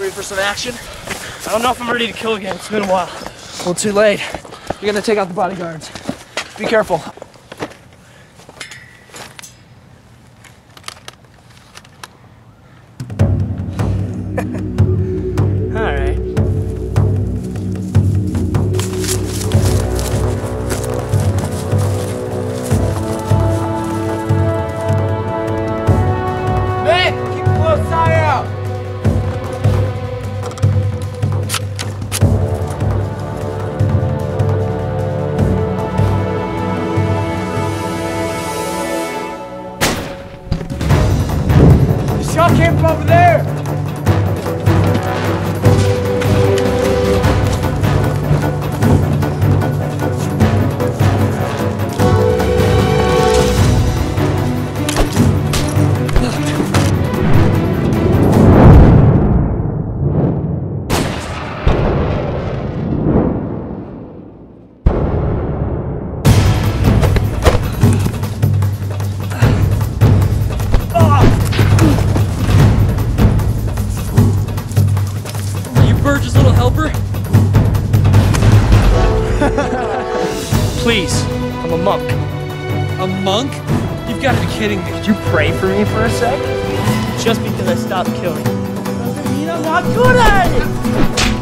Ready for some action? I don't know if I'm ready to kill again. It's been a while. Well, too late. You're gonna take out the bodyguards. Be careful. All right. Man, keep a close eye out. The shot came from over there. Berge's little helper? Please, I'm a monk. A monk? You've got to be kidding me. Did you pray for me for a sec? Just because I stopped killing. Doesn't mean I'm not good at it!